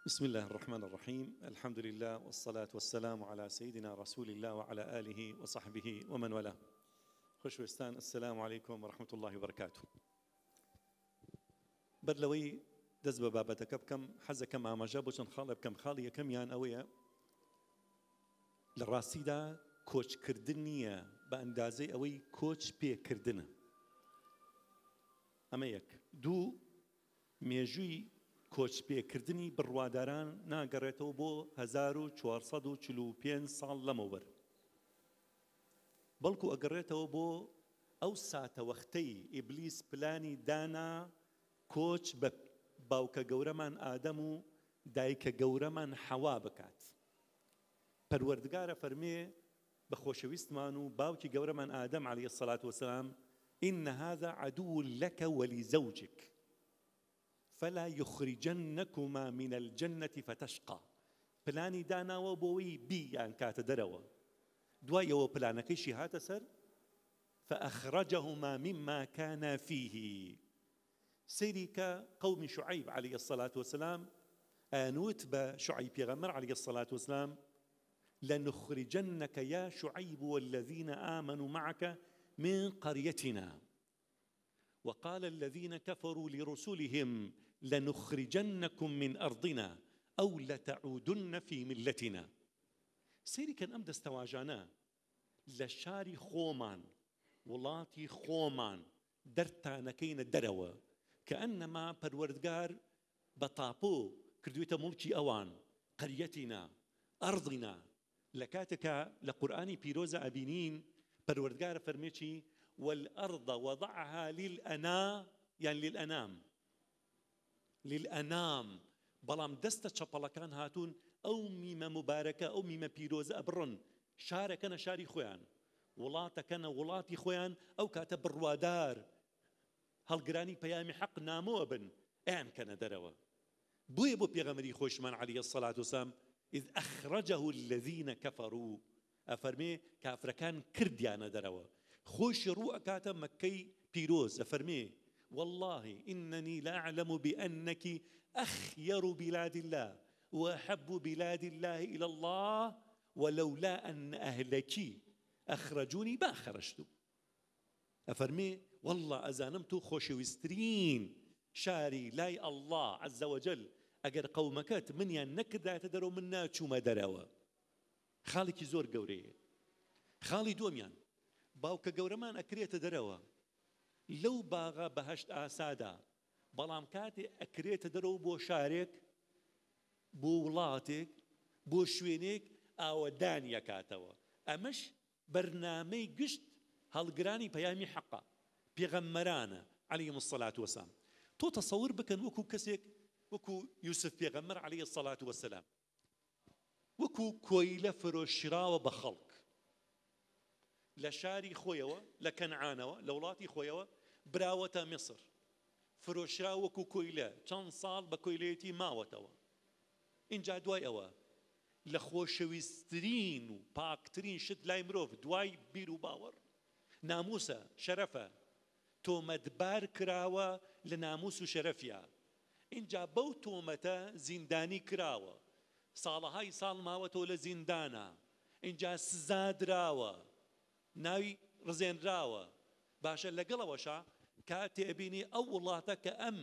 بسم الله الرحمن الرحيم. الحمد لله والصلاة والسلام على سيدنا رسول الله وعلى آله وصحبه ومن والاه. خوشوستان، السلام عليكم ورحمة الله وبركاته. بەرلەوەی دەست بە بابەتەکە بکەم، حەزەکەم ئاماژە بۆ چەند خاڵێ بکەم. خاڵی یەکەمیان ئەوەیە لە ڕاستیدا کۆچکردن نییە بە ئەندازەی ئەوەی کۆچ پێکردنە. ئەمە یەک. دوو، مێژووی کۆچ پێکردنی بڕواداران ناگەڕێتەوە بۆ 1445 ساڵ لەمەوبەر، بەڵکو ئەگەڕێتەوە بۆ ئەو ساتە وەختەی ئیبلیس پلانی دانا کۆچ بە باوکە گەورەمان ئادەم و دایکە گەورەمان حەوا بکات. پەروەردگارە فەرمێ بە خۆشەویستمان و باوکی گەورەمان ئادەم عەلەیهی السەڵات وەسەلام: ئین هذا عەدوو لەکە وەلیزەوجک فلا يخرجنكما من الجنة فتشقى. پلانی داناوە بۆەوەی بیان کاتە دەرەوە، دوایەوە پلانەکەیشی هاتە سەر فأخرجهما مما كان فيه. سەیری کە قەومی شوعەیب عەلەیهی السەڵات وەسەلام ئەنوت بە شوعەیب پێغەمبەر عەلەیهی السەڵات وەسەلام: لنخرجنك يا شعيب والذين آمنوا معك من قريتنا. وقال الذين كفروا لرسلهم لنخرجنكم من أرضنا أو لتعودن في ملتنا. سيري كان أم دستواجانا لشاري خومان ولاتي خومان درتانكين الدروة، كأنما پروردگار بطابو كردوية ملكي أوان قريتنا أرضنا. لكاتك لقرآني بيروزا أبينين پروردگار فرميشي: والأرض وضعها للأنا، يعني للأنام. بەڵام دەستە چەپەڵەکان هاتوون ئەو میمە مبارەکە، ئەو میمە پیرۆزە ئەبڕن، شارەکەنە شاری خۆیان، وڵاتەکەنە وڵاتی خۆیان. ئەو کاتە بڕوادار هەڵگرانی پەیامی حەق نامۆوە بن، ئەیان کەنە دەرەوە. بۆیە بۆ پێغەمبەری خۆشمان عەلەیهی السەڵات وەسەلام إذ أخرجه الذين كفروا، ئەفەرمێ کافرەکان کردیانە دەرەوە. خۆشی ڕوو ئەکاتە مەکەی پیرۆز، ئەفەرمێ: والله إنني لأعلم بأنك أخير بلاد الله وأحب بلاد الله إلى الله ولولا أن أهلك أخرجوني ما خرجت. أفرمي والله أزانمت خوشويسترين شاري لاي الله عز وجل أجر قومكات من ينكدا تدروا منا چوما دراوا. خالك زور قوري خالي دوميان باوكا قورمان أكريت دراوا لو باغا بهشت آسادا، بەڵام کاتێ ئەکرێتە دەرەوە بۆ شارێک، بۆ وڵاتێک، بۆ شوێنێک ئاوەدان یەکاتەوە. ئەمەش بەرنامەی گشت هەڵگرانی پەیامی حەقە پێغەمبەرانە عەلەیهیمۇ السەڵات وەسەلام. تۆ تەسەوور بکەن وەکو کەسێک وەکو یوسف پێغەمبەر عەلەیهی السەڵات وەسەلام، وەکو کۆیلە فرۆشراوە بە خەڵک لە شاری خۆیەوە، لە کەنعانەوە، لە وڵاتی خۆیەوە براوەتە میسر، فرۆشرا وەکو کۆیلە، چەند ساڵ بە کۆیلەیەتی ماوەتەوە. اینجا دوای ئەوە لە خۆشەویستترین و پاکترین شت لای مرۆڤ، دوای بیر و باوەڕ، ناموسە، شەرەفە، تۆمەتبار کراوە لە ناموس و شەرەفیا. اینجا بەو تۆمەتە زیندانی کراوە، ساڵەهای ساڵ ماوەتەوە لە زیندانە، اینجا سزادراوە، ناوی ڕزێنراوە. باشە لەگەڵەوەشە کاتێ ئەبینی ئەو وڵاتە کە ئەم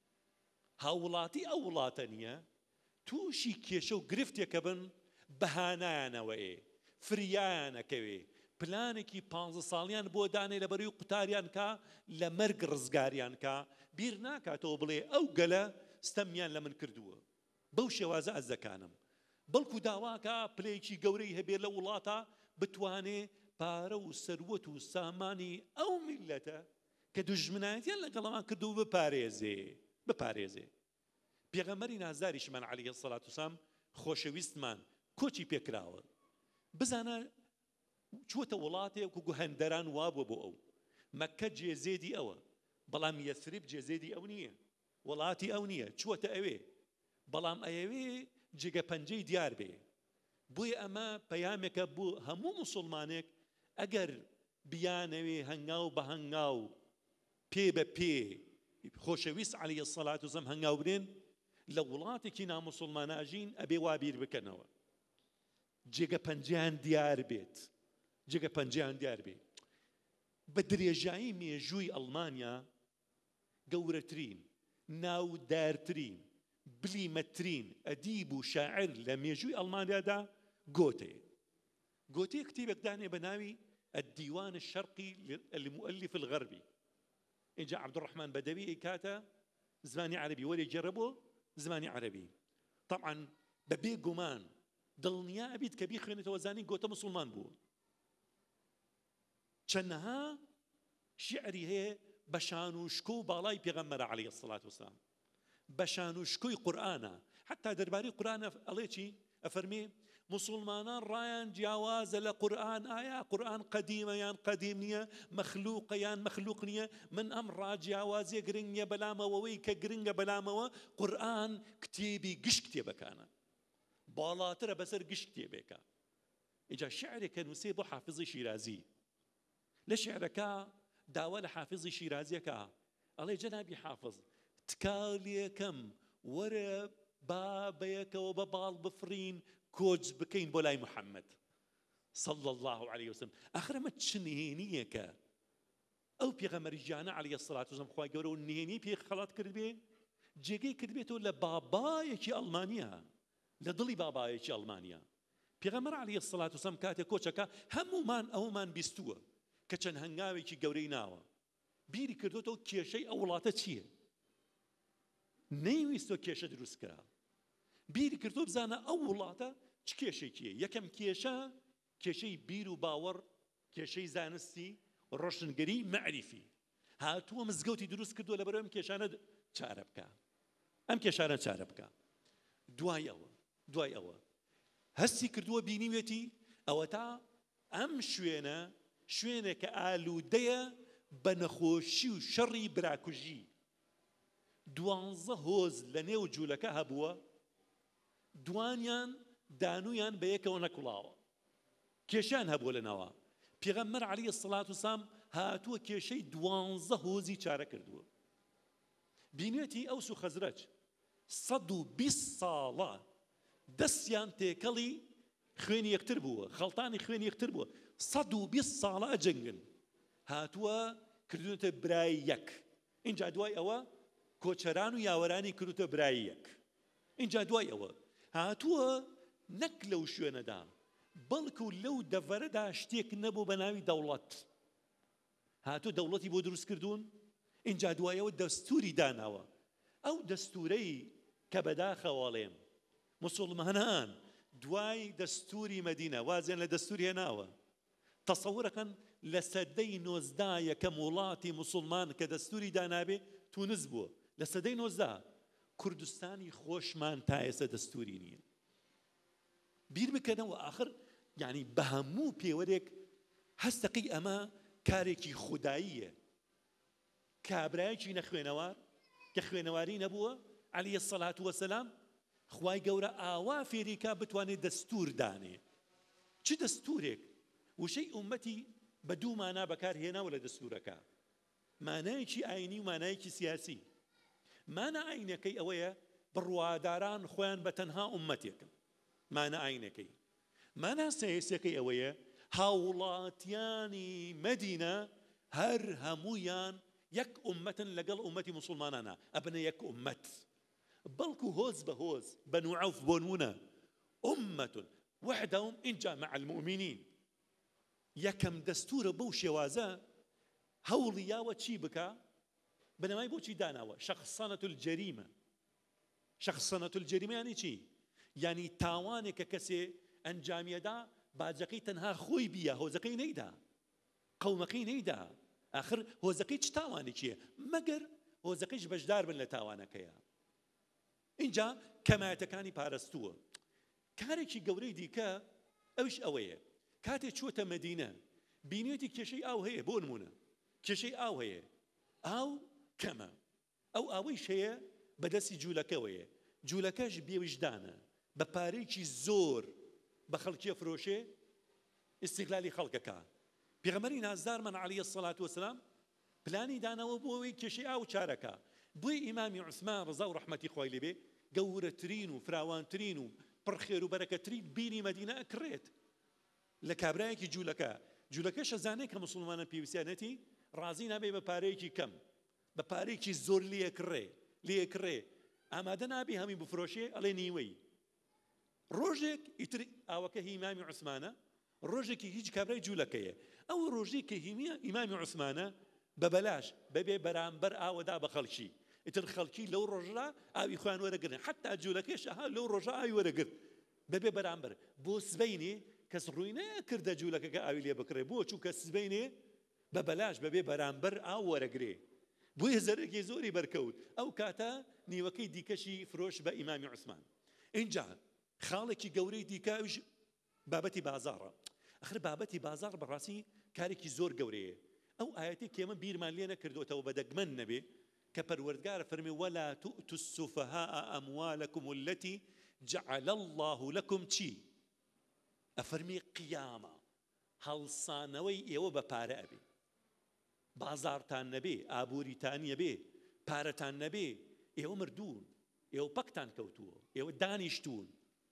هاوڵاتی ئەو وڵاتە نییە، تووشی کێشە و گرفتێکە بن، بەهانایانەوەیێ، فریایانەکەوێ، پلانێکی 15 ساڵیان بۆ دانێ لەبەروی قوتاریان کا، لە مەرگ ڕزگاریان کا، بیر ناکاتەوە بڵێ ئەو گەلە ستەمیان لە من کردووە، بەو شێوازە ئەز دەکانم. بەڵکو داواکە پلەیەکی گەورەی هەبێ لە وڵاتە بتوانێ پارە و سەروەت و سامانی ئەو میلەتە کە دوژمنایەتیان لەگەڵەوان کردو بپارێزێ. پێغەمبەری نازداریشمان عەلەیهی السەڵات وەسەلام خۆشەویستمان کۆچی پێکراوە. بزانە چووەتە وڵاتێک و هەندەران وابووە بۆ ئەو. مەککە جێزێدی ئەوە، بەڵام یەثریب جێزێدی ئەو نییە، وڵاتی ئەو نییە، چووەتە ئەوێ، بەڵام ئەیەوێ جگە پەنجەی دیار بێ. بۆیە ئەمە پەیامێکە بۆ هەموو موسڵمانێک، ئەگەر بیانەوێ هەنگاو بە هەنگاو پێ بە پێ خۆشەویست عەلەیهی السەڵات وەسەلام هەنگاو برێن، لە وڵاتێکی ناموسڵماناژین ئەبێ وابیر بکەنەوە جێگە پەنجیان دیار بێت جێگە پەنجیان دیار بێت بە درێژایی مێژووی ئەڵمانیا گەورەترین ناودارترین بلیمەترین ئەدیب و شاعر لە مێژووی ئەڵمانیادا گۆتەیە گۆتەیە کتێبێک دانێ بە ناوی الديوان الشرقي المؤلف الغربي إنجا عبد الرحمن بدوي كاتا زماني عربي ولي جربوا زماني عربي طبعا ببي قمان دڵنیا ئەبیت کە بیخوێنێتەوە زانی گۆتە مسلمان بوو چەندەها شیعری هەیە بە شان و شکۆ و باڵای پێغەمبەرە عەلەیهی السەڵات وەسەلام بە شان و شکۆی قورئانە حتا دەربارەی قورئان ئەڵێ چی ئەفەرمێ مسلمانان ڕایان جیاوازە لە قورئان ئایا قورئان قەدیمە یان قەدیم نییە مەخلووقە یان مەخلووق نییە من ئەم ڕاجیاوازیە گرنگ نییە بەلامەوەی کە گرنگە بەلامەوە قورئان کتێبی گشت کتێبەکانە باڵاترە بەسەر گشت کتێبێکە ئینجا شیعرێکە نووسێ بۆ حافزی شیرازی لە شیعرەکە داوا لە حافزی شیرازیەکە ئەڵێ جەنابی حافظ تکاڵیەکەم وەرە با بەیەکەوە بە باڵ بفرین کۆچ بکەین بۆ لای محەممەد صلى الله عليه وسلم آخر ئەمە چ نهێنیەکە ئەو پێغەمبەری گیانە عەلەیهی السەڵات وەسەلام خوای گەورە و نهێنی پێ خەڵات کرد بێ جێگەی کرد بێتەوە لە بابایەکی ئەڵمانیا لە دڵی بابایەکی ئەڵمانیا پێغەمبەر عەلەیهی السەڵات وەسەلام کاتێک کۆچەکە هەموومان ئەومان بیستووە کە چەند هەنگاوێکی گەورەی ناوە بیری کردوتەوە کێشەی ئەو وڵاتە چییە نەیویستۆ کێشە دروستکرا بیری کردو بزانە ئەو وڵاتە چ کێشێکیە یەکەم کێشە کێشەی بیر و باوەڕ کێشەی زانستی ڕۆشنگەری مەعریفی هاتووە مزگەوتی دروست کردووە لەبەرەوە ئەم کێشانە چارە بکە ئەم کێشانە چارە بکە دوای ئەوە هەستی کردووە بینیوێتی ئەوە تا ئەم شوێنێکە ئالوودەیە بە نەخۆشی و شەڕی براکوژی 12 هۆز لە نێو جوولەکە هەبووە دوانیان دانویان بە یەکەوە نەکوڵاوە کێشیان هەبووە لەناوە پێغەمبەر عەلەیهی السەڵات وەسەلام هاتووە کێشەی 12 هۆزی چارە کردووە بینێتی ئەوس و خەزرەج 120 ساڵە دەستیان تێکەڵی خوێنی یەکتر بووە خەڵتانی خوێنی یەکتر بووە 120 ساڵە ئەجەنگن هاتووە کردوونەتە برای یەک اینجا دوای ئەوە کۆچەران و یاوەرانی کردوتە برای یەک اینجا دوای ئەوە هاتووە نەک لەو شوێنەدا بەڵکو لەو دەڤەرەدا شتێک نەبوو بە ناوی دەوڵەت هاتووە دەوڵەتی بۆ دروست کردوون اینجا دوایەوە دەستوری داناوە ئەو دەستورەی کە بەداخەوەڵێم مسلمانان دوای دەستوری مەدینە وازیان لە دەستوری هێناوە تەسەورەکەن لە سەدەی 19 یەکەم وڵاتی مسلمان کە دەستوری دانابێ تونس بووە لە سەدەی 19 کوردستانی خۆشمان تا ئێستا دەستوری نییە بیر بکەنەوە ئاخر یعنی بە هەموو پێوەرێک هەستەقی ئەمە کارێکی خوداییە کابرایەکی نەخوێنەوار کە خوێنەواری نەبووە عەلەیهی السەڵات وەسەلام خوای گەورە ئاوا فێریکا بتوانێت دەستور دانێ چ دەستورێک وشەی ئومەتی بە دوو مانا بەکارهێناوە لە دەستورەکە مانایەکی ئاینی و مانایەکی سیاسی مانە ئاینەکەی ئەوەیە بڕواداران خۆیان بە تەنها ئومەتێکن مانە ئاینەکەی مانە سیاسیەکەی ئەوەیە هاوڵاتیانی مەدینە هەر هەموویان یەک ئومەتن لەگەڵ ئومەتی موسڵمانانە ئەبنە یەک ئومەت بەڵکو هۆز بە هۆز بەنو عەوف بۆ نمونە ئومەتون وحدەهم ئینجا مع المؤمنین یەکەم دەستورە بەو شێوازە هەوڵی یاوە چی بکە بنەمای بۆچی داناوە شەخصەنەت الجەریمە شەخصەنەت الجەریمە یانی چی یعنی تاوانێک کە کەسێ ئەنجامیەدا باجەکەی تەنها خۆی بیە هۆزەکەی نەیدا قەومەکەی نەیدا ئاخر هۆزەکەی چ تاوانێکیە مەگەر هۆزەکەیش بەشدار بن لە تاوانەکەیە اینجا کەمایەتەکانی پارەستووە کارێکی گەورەی دیکە ئەوش ئەوەیە کاتێک چووەتە مەدینە بینێتی کێشەی ئاو هەیە بۆ نمونە کێشەی ئاو هەیە ئاو کەمە ئەو ئاوەیش هەیە بەدەستی جوولەکەوەیە جوولەکەش بێویژدانە بە پارەیەکی زۆر بە خەڵکی ئەفرۆشێ ئیستیغلالی خەڵکەکە پێغەمبەری نازدارمان عەلەیهی السەڵات وەسەلام پلانی دانەوە بۆ ئەوەی کێشەی ئاو چارەکە بۆی ئیمامی عوسمان ڕزا و ڕەحمەتی خۆی لێبێ گەورەترین و فراوانترین و پڕخێر و بەرەکەترین بیری مەدینە ئەکڕێت لە کابرایەکی جوولەکە شەزانەیە کە موسڵمانە پێویستیانەتی ڕازی نابێ بە پارەیەکی کەم بە پارەیەکی زۆر لێکڕێ ئامادە نابێ هەمی بفرۆشێ ئەڵێ نیوەی ڕۆژێک ئیتر ئاوەکە هی ئیمامی عوسمانە ڕۆژێکی هیچ کابرای جوولەکەیە ئەو ڕۆژی کە ئیمامی عوسمانە بەبەلاش بەبێ بەرامبەر ئاوەدا بە خەڵکی ئیتر خەڵکی لەو ڕۆژە ئاوی خۆیان وەرەگرن حتا جوولەکەش لەو ڕۆژە ئاوی وەرەگرت بەبێ بەرامبەر بۆ سبەینێ کەس ڕووی نەکردە جوولەکەکە ئاوی لێ بکڕێ بۆ چووکە سبەینێ بەبەلاش بەبێ بەرامبەر ئاو وەرەگرێ بۆیە زەرەکی زۆری بەرکەوت ئەو کاتە نیوەکەی دیکەشی فرۆش بە ئیمامی عوسمان اینجا خاڵێکی گەورەی دیکەش بابەتی بازاڕە ئەخر بابەتی بازار بەڕاستی کارێکی زۆر گەورەیە ئەو ئاەتی کێمە بیرمان لێ نەکردوێتەوە بەدەگمەن نەبێ کە پەروەردگارە فەرمێ وەلا تؤتوا السفهاء أموالكم التي جعل الله لكم چی ئەفەرمێ قیامە هەڵسانەوەی ئێوە بە پارە ئەبێ بازارتان نەبێ ئابووریتان نەبێ پارەتان نەبێ ئێوە مردوون ئێوە پەکتان کەوتووە ئێوە دانیشتون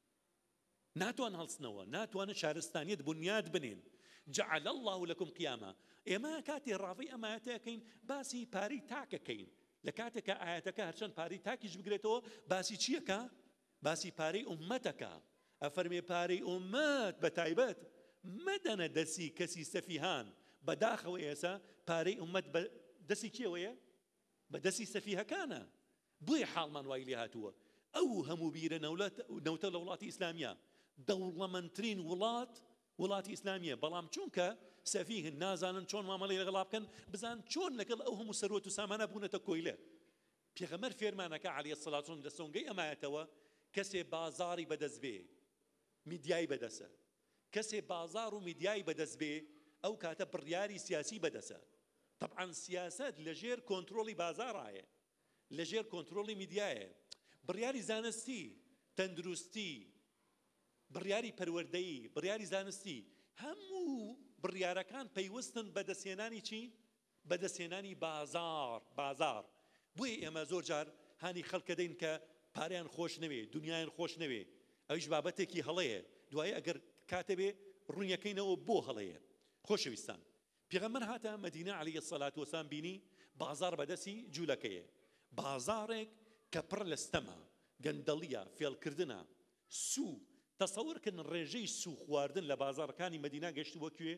ناتوان هەڵسنەوە ناتوانە شارستانیت بنیاد بنێن جعل الله لكم قیامە ئێمە کاتێ ڕاوی ئەمایەتەکەین باسی پارەی تاکەکەین لە کاتێکە ئاەتەکە هەرچەند پارەی تاکیش بگرێتەوە باسی چیەکە باسی پارەی ئوممەتەکە ئەفەرمێ پارەی ئوممەت بە تایبەت مەدەنە دەستی کەسی سەفیهان بەداخەوە ئێسا پارەی ئوممەت دەستی کێوەیە بە دەستی سەفیهەکانە بۆیە حاڵمان وای لێ هاتووە ئەو هەموو بیرە نەوتە لە وڵاتی ئیسلامیە دەوڵەمەندترین وڵاتی ئیسلامیە بەڵام چونکە سەفیهن نازانن چۆن مامەڵەی لەگەڵا بکەن بزان چۆن لەگەڵ ئەو هەموو سەروەت و سامانە بوونەتە کۆیلە پێغەمبەر فێرمانەکە عەلەیهی سەڵات و سەلام لە سۆنگەی ئەمایەتەوە کەسێ بازاری بەدەست بێ میدیای بەدەسە کەسێ بازار و میدیای بەدەست بێ ئەو کاتە بڕیاری سیاسی بەدەسە طبعا سیاست لەژێر کۆنتڕۆڵی بازارایە لەژێر کۆنتڕۆڵی میدیایە بڕیاری زانستی تەندروستی بڕیاری پەروەردەیی بڕیاری زانستی هەموو بڕیارەکان پەیوەستن بەدەستهێنانی چی بەدەستهێنانی بازار بۆیە ئێمە زۆر جار هانی خەڵکە دەین کە پارەیان خۆش نەوێ دنیایان خۆش نەوێ ئەویش بابەتێکی هەڵەیە دوایە ئەگەر کاتە بێ ڕوونیەکەینەوە بۆ هەڵەیە خۆشەویستان پێغەمبەر هاتە مەدینە عەلەیهی سەڵات وەسەلام بینی بازار بەدەستی جوولەکەیە بازارێک کە پڕ لە ستەمە گەندەڵیە فێڵکردنە سوو تەسەورکن ڕێژەی سوو خواردن لە بازارەکانی مەدینە گەشتی وەکوێ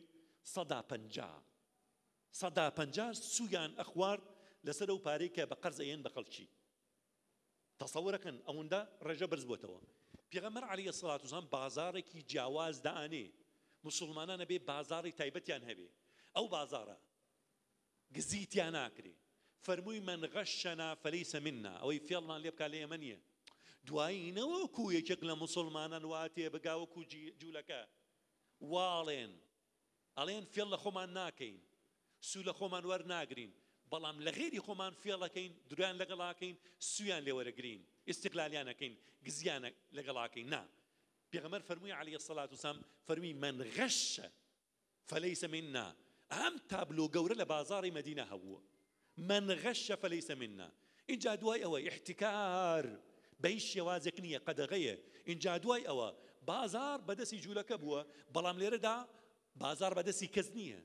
150 سویان ئەخوارد لەسەر ئەو پارەی کە بە قەرز ئەیەن بە خەڵکی تەسەورەکەن ئەوەندە ڕێژە بەرز بووەتەوە پێغەمبەر عەلەیهی سەڵات وسەلام بازارێکی جیاواز دائانێ مسلمانانە بێ بازاری تایبەتیان هەبێ ئەو بازارە گزیتیان ناکرێ فەرمووی من غەشەنا فەلەیسە منا ئەوەی فێڵمان لێ بکا لە ئێمە نییە دوایی نەوەکو یەکێک لە مسلمانان واتێ بگاوەکو جوولەکە واڵێن ئەڵێن فێڵ لە خۆمان ناکەین سوو لە خۆمان وەرناگرین بەڵام لە غێری خۆمان فێڵەکەین درویان لەگەڵاکەین سویان لێ وەرەگرین ئیستیقلالیانەکەین گزیان لەگەڵاکەین نا پێغەمبەر فەرمووی عەلەیهی سەڵات وسەلام فەرمووی من غەشە فەلەیسە منا ئەم تابلۆ گەورە لە بازاڕی مەدینە هەبووە من غەشە فەلەیسە منا اینجا دوای ئەوە ئیحتیکار بەهیچ شێوازێک نییە قەدەغەیە اینجا دوای ئەوە بازار بەدەستی جوولەکە بووە بەڵام لێرەدا بازار بەدەستی کەس نییە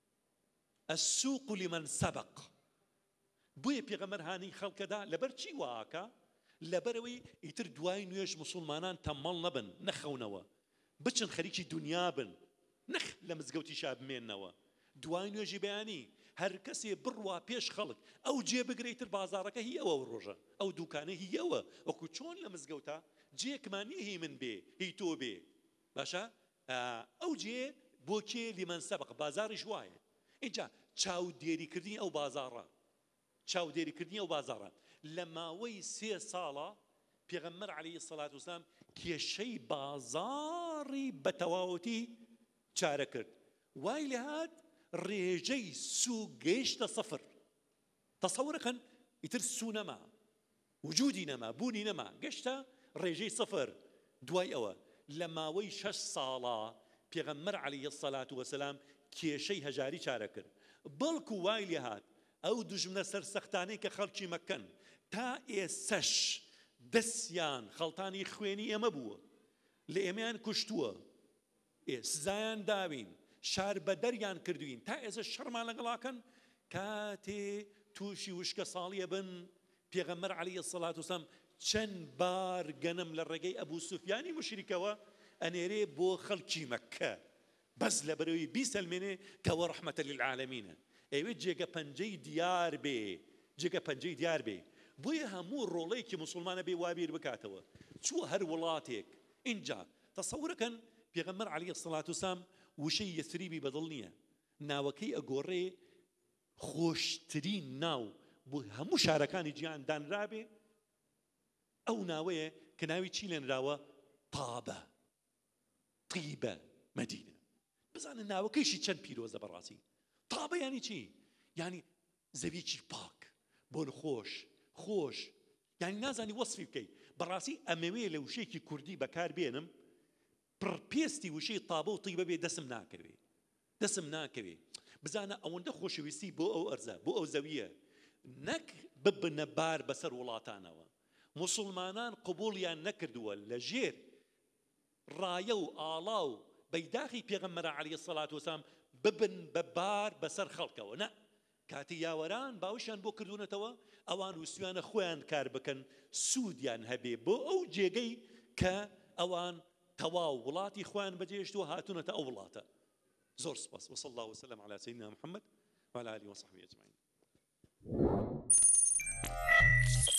السوق لمن سبق بۆیە پێغەمبەر هانی خەڵکەدا لەبەر چی واکە لەبەرەوەی ئیتر دوای نوێژ مسلمانان تەمەڵ نەبن نەخەونەوە بچن خەریکی دنیا بن نەخ لە مزگەوتی شا بمێننەوە دوای نوێژی بەیانی هەر کەسێ بڕوا پێش خەڵک ئەو جێ بگرێتتر بازارەکە هی ئەوە ڕۆژە ئەو دوکانە هی ئەوە وەکو چۆن لە مزگەوتە جێکمانی هی من بێ هی تۆ بێ باشە ئەو جێ بۆ کێ لیمەن سەبق بازاریش وایە اینجا چاودێریکردنی ئەو بازاڕە چاودێریکردنی ئەو بازاڕە لە ماوەی 3 ساڵە پێغەمبەر عەلەیهی سەڵات وسەلام کێشەی بازاڕی بە تەواوەتی چارە کرد وای لێ هات ڕێژەی سوو گەیشتە سەفر تەسەورەکەن ئیتر سوو نەما وجودی نەما بوونی نەما گەشتە ڕێژەی سەفر دوای ئەوە لە ماوەی 6 ساڵە پێغەمبەر عەلەیهی سەڵات وسەلام کێشەی هەژاری چارە کرد بەڵکو وای لێ هات ئەو دوژمنە سەرسەختانەی کە خەڵکی مەکەن تا ئێسەش دەستیان خەڵتانی خوێنی ئێمە بووە، لە ئێمەیان کوشتووە، سزایان داوین، شار بەدەریان کردوین، تا ئێستا شەڕمان لەگەڵاکەن. کاتێ تووشی وشکە ساڵیە بن، پێغەمبەر عەلەیهی سەڵات وسەلام چەند بار گەنم لە ڕێگەی ئەبوو سوفیانی مشریکەوە ئەنێرێ بۆ خەڵکی مەککە، بەس لەبەرەوەی بیسەلمێنێ کەوە ڕەحمەتە للعالەمینە. ئەوێ جێگە پەنجەی دیار بێ، جێگە پەنجەی دیار بێ. بۆیە هەموو ڕۆڵەیەکی مسلمانە بێ وابیر بکاتەوە. چووە هەر وڵاتێک اینجا تەسەورەکەن پێغەمبەر عەلەیهی سەڵات وسەلام وشەی یەثریبی بەدڵ نییە، ناوەکەی ئەگۆڕێ خۆشترین ناو بۆ هەموو شارەکانی جیهان دانرابێ، ئەو ناوەیە کە ناوی چی لێنراوە؟ تابە، طیبە، مەدینە. بزانن ناوەکەیشی چەند پیرۆزە بەڕاستی. تابە یانی چی؟ یانی زەویکی پاک، بۆن خۆش، یانی نازانی وەسفی بکەی. بەڕاستی ئەمەوێ لە وشەیەکی کوردی بەکار بێنم، پڕپێستی وشەی تابە و طیبە بێ دەسم ناکەوێ. بزانە ئەوەندە خۆشەویستی بۆ ئەو ئەرزە، بۆ ئەو زەویە، نەک ببنە بار بەسەر وڵاتانەوە. مسلمانان قبوڵیان نەکردووە لە ژێر ڕایە و ئاڵا و بەیداخی پێغەمبەر عەلەیهی سەڵات وسەلام ببن بە بار بەسەر خەڵکەوە. نە، کاتی یاوەران باوشیان بۆ کردوونەتەوە ئەوان وسویانە خۆیان کار بکەن، سوودیان هەبێ بۆ ئەو جێگەی کە ئەوان تەواو وڵاتی خۆیان بەجێهێشتووە هاتوونەتە ئەو وڵاتە. زۆر سپاس. وصلى الله وسلم على سيدنا محمد وعلى آله وصحبه أجمعين.